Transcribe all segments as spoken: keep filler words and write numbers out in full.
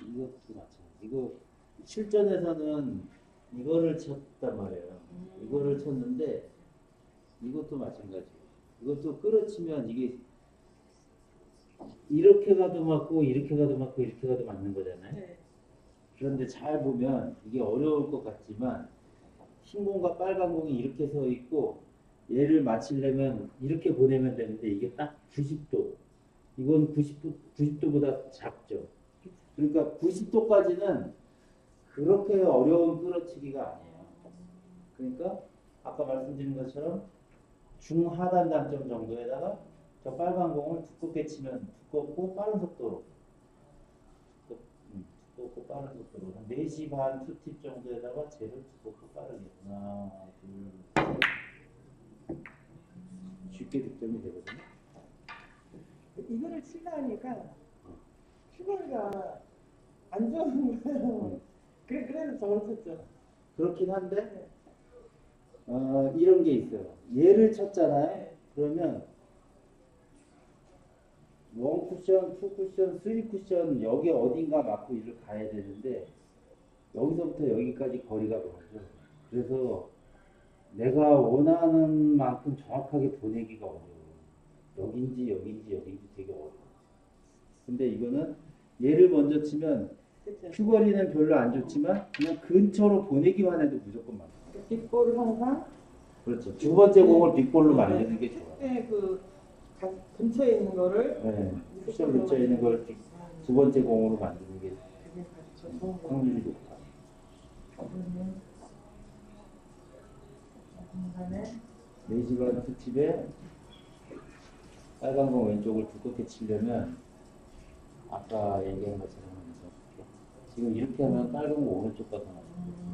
이것도 마찬가지. 이거 실전에서는 이거를 쳤단 말이에요. 음. 이거를 쳤는데 이것도 마찬가지. 이것도 끌어치면 이게 이렇게 가도 맞고 이렇게 가도 맞고 이렇게 가도 맞는 거잖아요. 네. 그런데 잘 보면 이게 어려울 것 같지만 흰 공과 빨간 공이 이렇게 서 있고 얘를 맞추려면 이렇게 보내면 되는데 이게 딱 구십 도. 이건 구십 도, 구십 도보다 작죠. 그러니까 구십 도까지는 그렇게 어려운 끌어치기가 아니에요. 그러니까 아까 말씀드린 것처럼 중하단 단점 정도에다가 저 빨간 공을 두껍게 치면 두껍고 빠른 속도로 두껍, 음, 두껍고 빠른 속도로 한 네 시 반 투팁 정도에다가 쟤를 두껍고 빠르게 하나 둘 셋 쉽게 득점이 되거든요. 이거를 치다 하니까 큐거리가 안 좋은 거예요. 음. 그래, 그래서 저걸 쳤죠. 그렇긴 한데 어, 이런 게 있어요. 얘를 쳤잖아요. 네. 그러면 원 쿠션, 투 쿠션, 쓰리 쿠션 여기 어딘가 맞고 이를 가야 되는데 여기서부터 여기까지 거리가 멀죠. 그래서 내가 원하는 만큼 정확하게 보내기가 어려워요. 여긴지 여긴지 여긴지 되게 어려워요. 근데 이거는 얘를 먼저 치면 그렇죠. 큐거리는 별로 안 좋지만 그냥 근처로 보내기만 해도 무조건 맞아요. 뒷볼을 항상 그렇죠. 두 번째 공을 뒷볼로 만드는 게 좋아요. 네, 그 가- 근처에 있는 거를 네, 쿠션 근처에 있는 걸 두 번째 공으로 만드는 게 그게 아주 좋은 거. 확률이 높아. 그러면 중간에 네시반 투팁에 빨간 공 왼쪽을 두껍게 치려면 아까 얘기한 것처럼 이렇게. 지금 이렇게 하면 빨간 공 오른쪽 가서 나와요.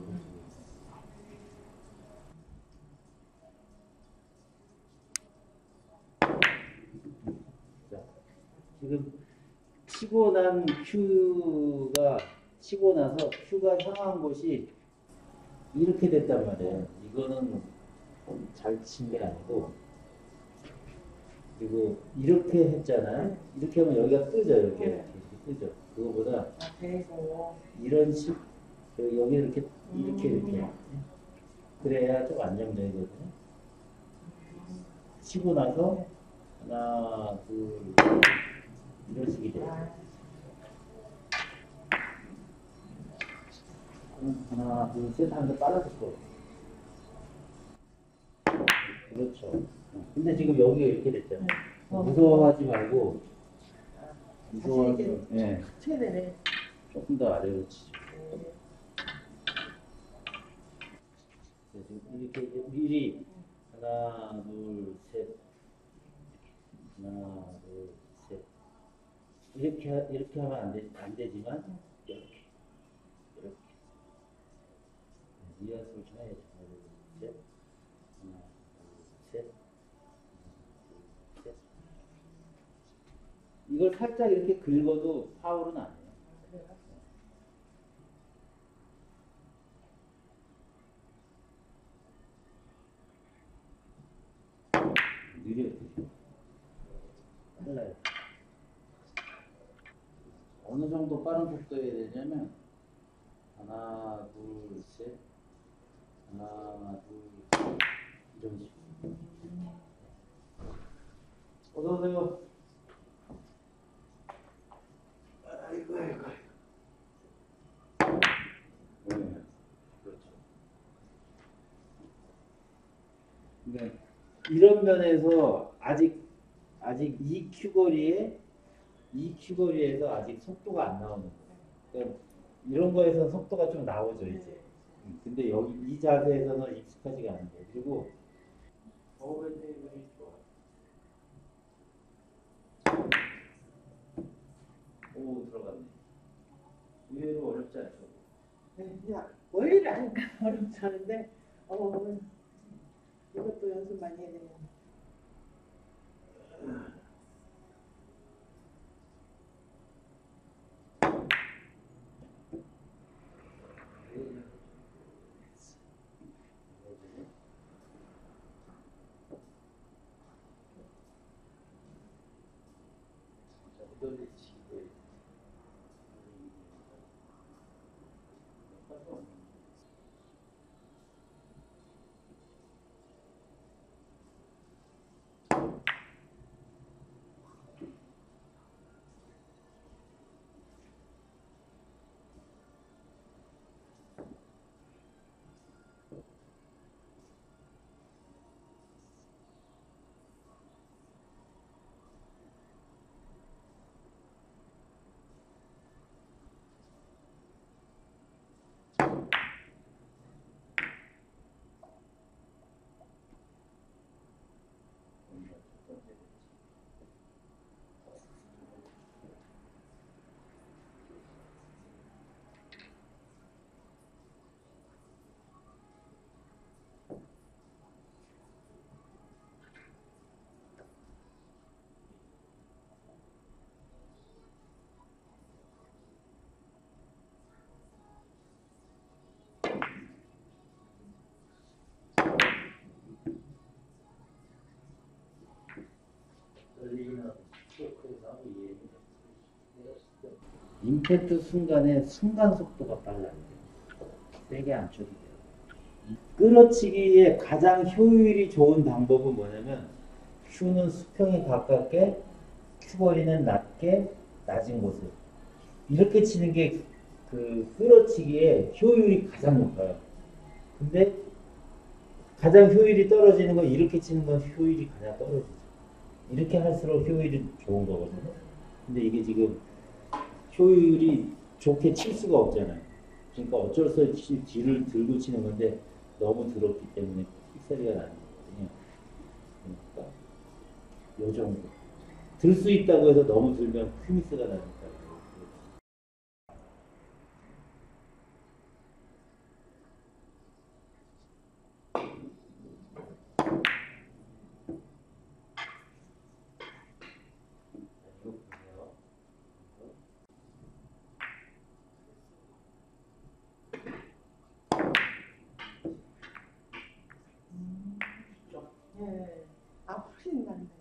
자, 지금 치고 난 큐가 치고 나서 큐가 향한 곳이 이렇게 됐단 말이에요. 이거는 잘 친 게 아니고 그리고 이렇게 했잖아요. 이렇게 하면 여기가 뜨죠. 이렇게, 이렇게 뜨죠. 그거보다 아, 대고 이런 식 여기 여기 이렇게 이렇게 이렇게 그래야 좀 안정되거든요. 치고 나서 하나 둘 이런 식이 돼요. 하나 둘 셋 하는데 빨라졌어. 그렇죠. 근데 지금 여기가 이렇게 됐잖아요. 무서워하지 말고 무서워하지 예. 최대네. 조금 더 아래로 치죠. 네, 지금 이렇게 이제 미리 하나 둘 셋 하나 둘 셋 이렇게 하- 이렇게 하면 안, 되, 안 되지만 이렇게 이렇게 이 연습을 좀 해야죠. 하나 둘 셋 하나 둘 셋 하나, 둘, 셋. 이걸 살짝 이렇게 긁어도 파울은 아니에요. 느려요. 빨라요. 어느 정도 빠른 속도여야 되냐면 하나 둘 셋 하나 둘 셋 이런 식으로. 어서 오세요. 아이고 아이고. 네, 그렇죠. 그러니까 이런 면에서 아직 아직 이 큐거리에 이 큐거리에서 아직 속도가 안 나오는 거예요. 그러니까 이런 거에서 속도가 좀 나오죠 이제. 음, 근데 여기 이 자세에서는 익숙하지가 않은 거예요. 그리고 오버헤드 테이블이 좋아. 오 들어갔네. 의외로 어렵지 않죠. 네, 그냥 원리를 아니까 어렵지 않은데 어, 이것도 연습 많이 해야 되네요. 임팩트 순간에 순간 속도가 빨라요. 세게 안 쳐도 돼요. 끌어치기에 가장 효율이 좋은 방법은 뭐냐면 Q는 수평에 가깝게 큐거리는 낮게 낮은 곳에 이렇게 치는 게 그 끌어치기에 효율이 가장 높아요. 근데 가장 효율이 떨어지는 건 이렇게 치는 건 효율이 가장 떨어지죠. 이렇게 할수록 효율이 좋은 거거든요. 근데 이게 지금 효율이 좋게 칠 수가 없잖아요. 그러니까 어쩔 수 없이 뒤를 들고 치는 건데 너무 들었기 때문에 픽소리가 나는 거거든요. 그러니까 요 정도. 들 수 있다고 해서 너무 들면 큐미스가 나니까. 이거 보세요. 예. 아, 훨씬 난다.